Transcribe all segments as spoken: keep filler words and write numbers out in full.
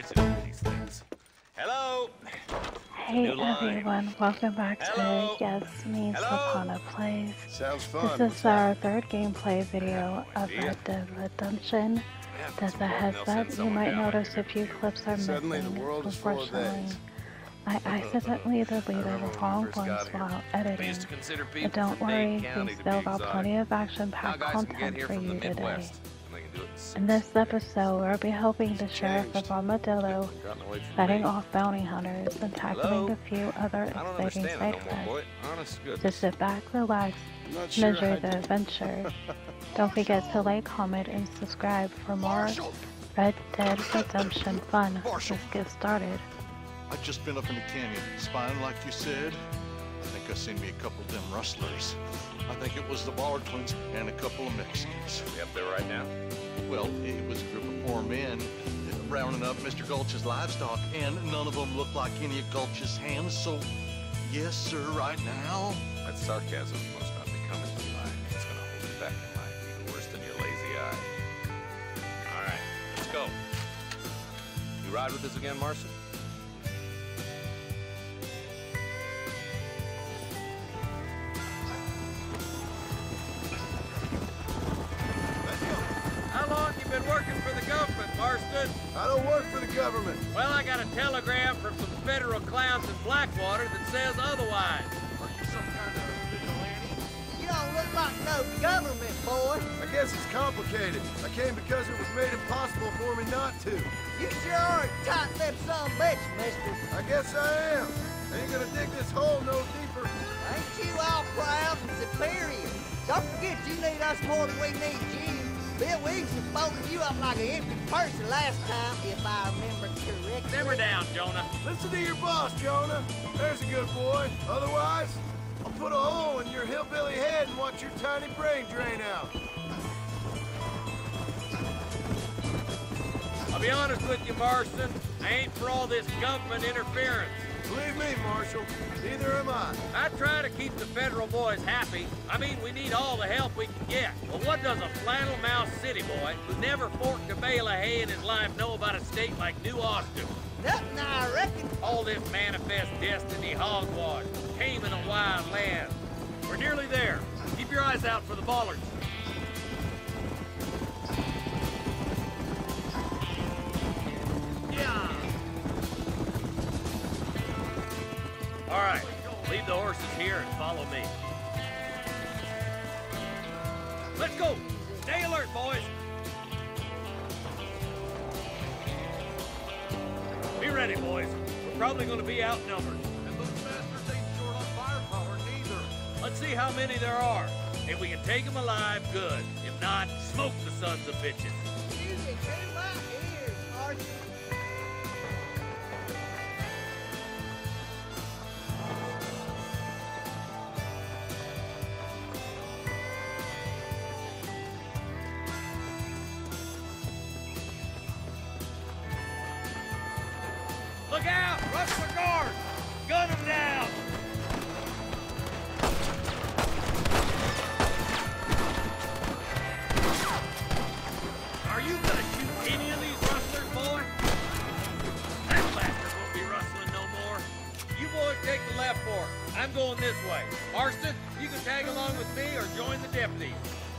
is it with these things? Hello. Hey everyone, welcome back Hello. to yasminsultanaplays. Sounds fun. This is our third gameplay video of Red Dead Redemption. As a heads up, you might notice a few clips are missing. Unfortunately, I accidentally deleted the wrong ones while editing. But don't worry, we still got plenty of action-packed content for you today. In this episode, we'll be helping the Sheriff of Armadillo, fighting off bounty hunters, and tackling a few other exciting side quests. So sit back, relax, and enjoy the adventure. Don't forget to like, comment, and subscribe for more Red Dead Redemption fun. Let's get started. I've just been up in the canyon, spying like you said. I think I seen me a couple of them rustlers. I think it was the Ballard twins and a couple of Mexicans. You up there right now? Well, it was a group of poor men rounding up Mister Gulch's livestock, and none of them looked like any of Gulch's hands, so yes, sir, right now. That sarcasm must not be coming from mine. It's gonna hold you back in life even worse than your lazy eye. All right, let's go. You ride with us again, Marson? Been working for the government, Marston. I don't work for the government. Well, I got a telegram from some federal clowns in Blackwater that says otherwise. Are you some kind of vigilante? You don't look like no government, boy. I guess it's complicated. I came because it was made impossible for me not to. You sure are a tight-lipped son of a bitch, mister. I guess I am. Ain't gonna dig this hole no deeper. Ain't you all proud and superior? Don't forget you need us more than we need you. Bill Wilson folded you up like an empty person last time, if I remember correctly. Simmer down, Jonah. Listen to your boss, Jonah. There's a good boy. Otherwise, I'll put a hole in your hillbilly head and watch your tiny brain drain out. I'll be honest with you, Marston. I ain't for all this government interference. Believe me, Marshal, neither am I. I try to keep the federal boys happy. I mean, we need all the help we can get. But what does a flannel-mouthed city boy who never forked a bale of hay in his life know about a state like New Austin? Nothing, I reckon. All this manifest destiny hogwash, taming a wild land. We're nearly there. Keep your eyes out for the Ballards. Yeah. All right, leave the horses here and follow me. Let's go. Stay alert, boys. Be ready, boys. We're probably going to be outnumbered. And those bastards ain't short on firepower, neither. Let's see how many there are. If we can take them alive, good. If not, smoke the sons of bitches. Music in my ears, Marshal. Look out! Rush the guard! Gun them down! Are you gonna shoot any of these rustlers, boy? That bastard won't be rustling no more. You boys take the left fork. I'm going this way. Marston, you can tag along with me or join the deputies.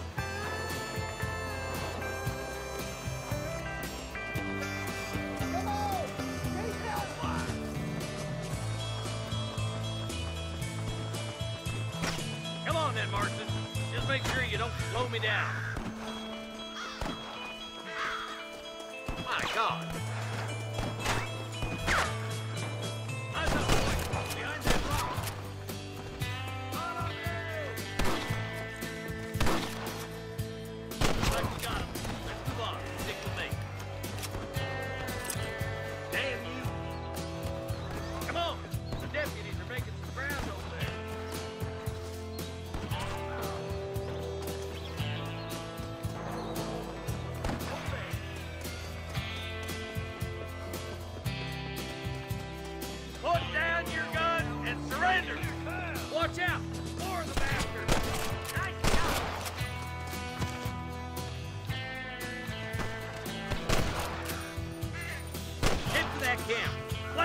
Come on then, Marston. Just make sure you don't slow me down. My God. Eyes up, boys. Behind that rock. Follow me. Like we got him. Let's move on. Stick with me. Damn you. Come on. The deputies are making some ground over there.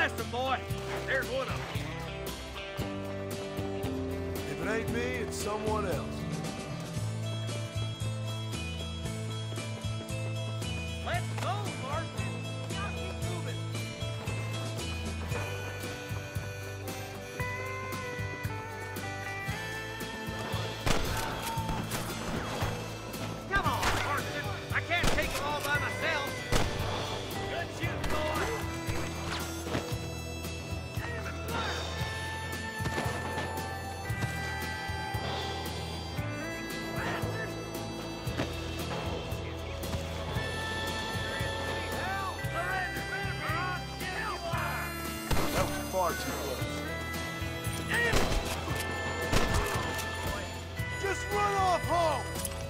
Blast them, boy. There's one of them. If it ain't me, it's someone else. Let's go, Martin. Gotta keep moving. Come on, Marston. I can't take them all by myself. Good shooting, boy. That was far too close. Just run off home!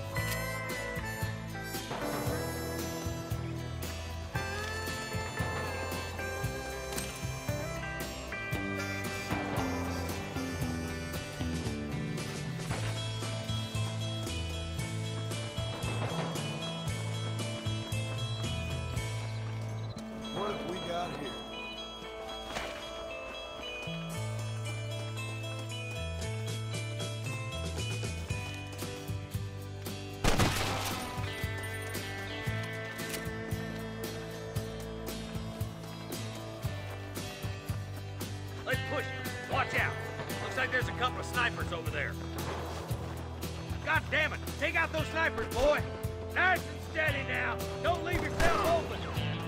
What have we got here? Let's push them. Watch out. Looks like there's a couple of snipers over there. God damn it. Take out those snipers, boy. Nice and steady now. Don't leave yourself open.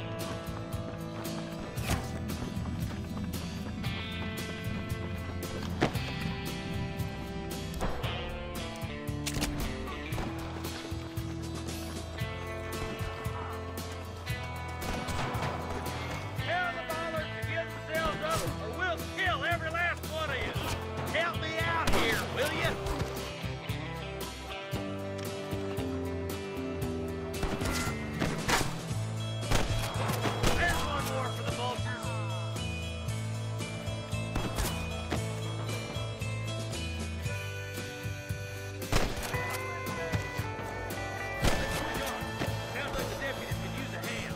Tell the ballers to get themselves up, or we'll kill every last one of you. Help me out here, will you? There's one more for the vultures. Let's push on. Sounds like the deputies could use a hand.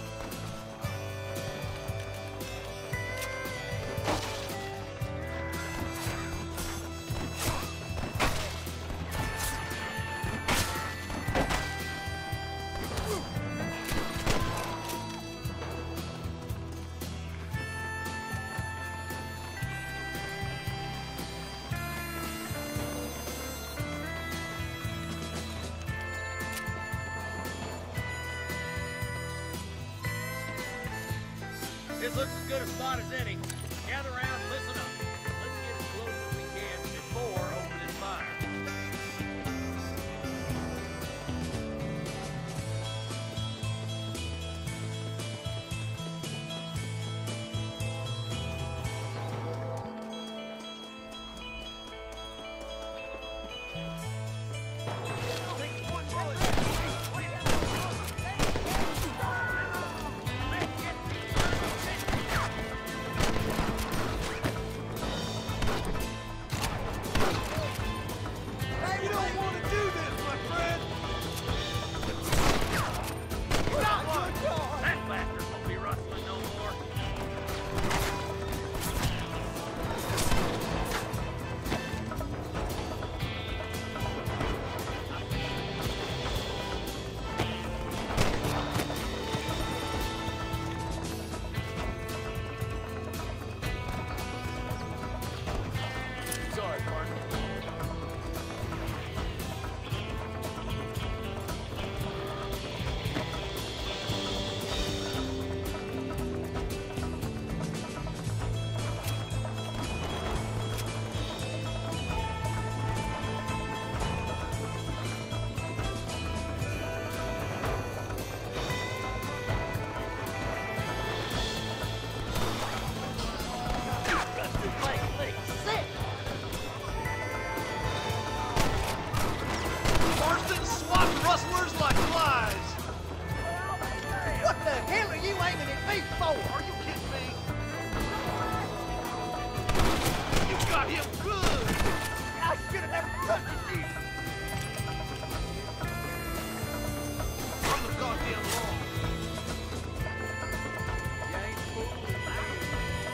This looks as good a spot as any. Gather around and listen up. Let's get as close as we can before opening fire. You don't want to do this, my friend! Got one! That bastard won't be rustling no more. Sorry, partner. Marston swats rustlers like flies. What the hell are you aiming at me for? Are you kidding me? You got him good. I should have never trusted you. From the goddamn law. You ain't fooling me.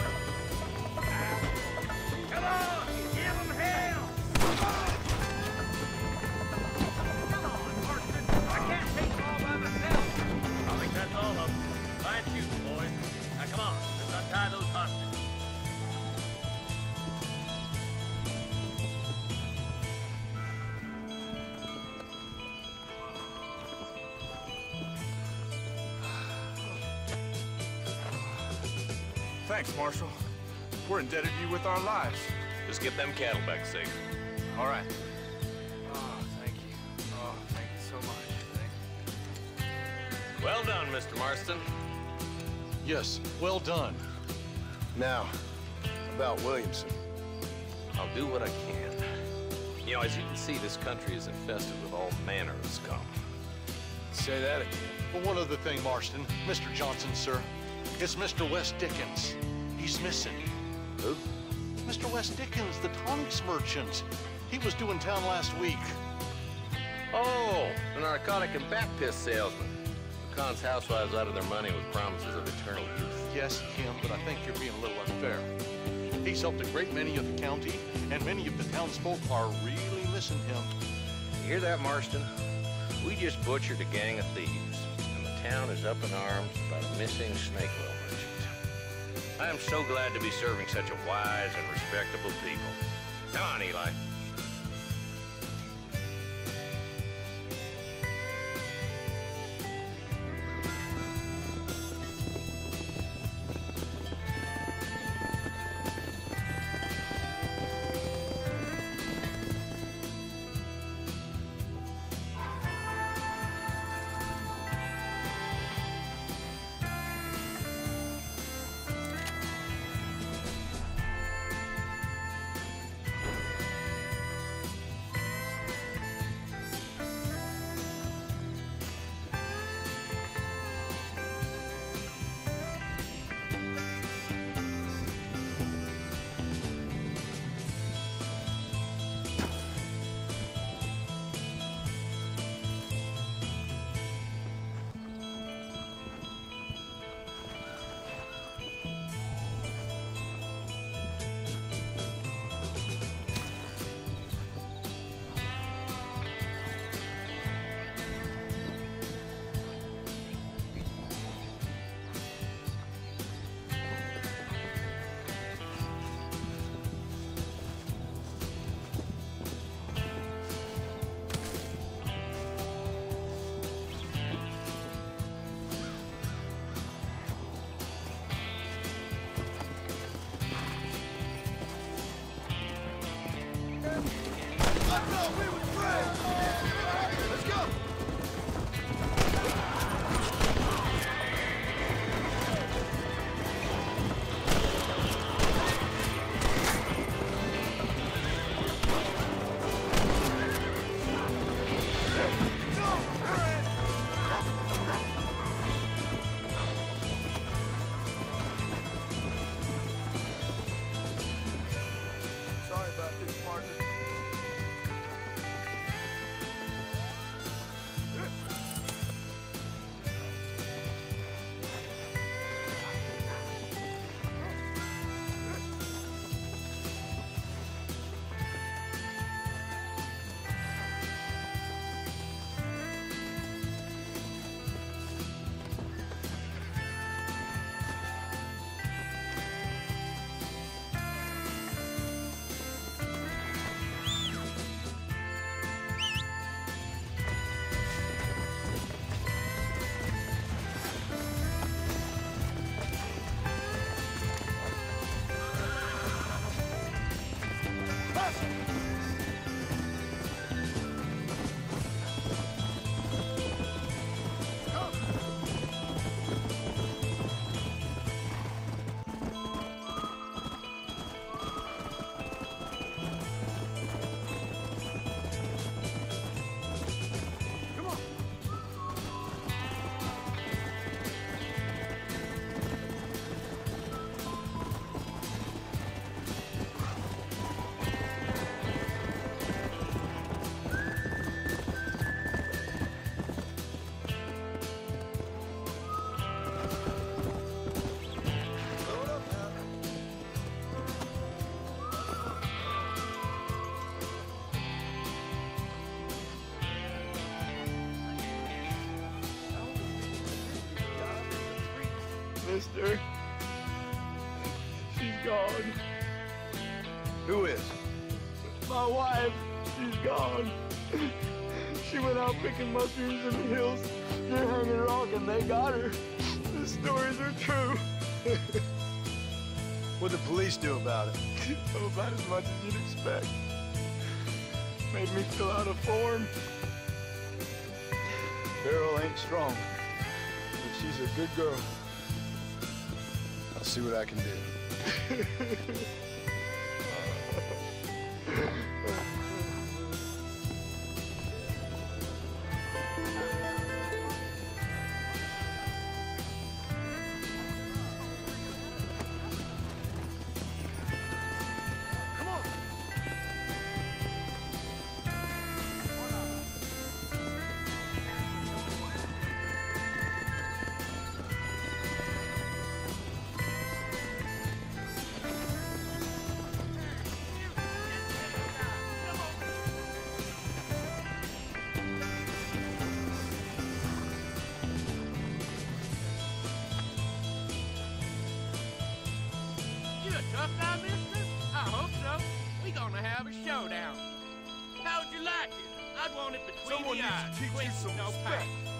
Come on, let's untie those hostages. Thanks, Marshal. We're indebted to you with our lives. Just get them cattle back safe. All right. Oh, thank you. Oh, thank you so much. Thank you. Well done, Mister Marston. Yes, well done. Now, about Williamson. I'll do what I can. You know, as you can see, this country is infested with all manner of scum. Say that again. But one other thing, Marston. Mister Johnson, sir. It's Mister West Dickens. He's missing. Who? Mister West Dickens, the tonics merchant. He was due in town last week. Oh, the narcotic and bat piss salesman. The Khan's housewives out of their money with promises of eternal youth. Yes, him, but I think you're being a little unfair. He's helped a great many of the county, and many of the townsfolk are really missing him. You hear that, Marston? We just butchered a gang of thieves, and the town is up in arms about a missing snake oil merchant. I am so glad to be serving such a wise and respectable people. Come on, Eli. Mister, She's gone. Who is? My wife, she's gone. She went out picking mushrooms in the hills near Hanging Rock and they got her. The stories are true. What'd the police do about it? Oh, about as much as you'd expect. Made me fill out a form. Beryl ain't strong, but she's a good girl. I'll see what I can do. You a tough guy, mister? I hope so. We gonna have a showdown. How'd you like it? I'd want it between Someone the needs eyes. to teach you Quick, some no respect. pain.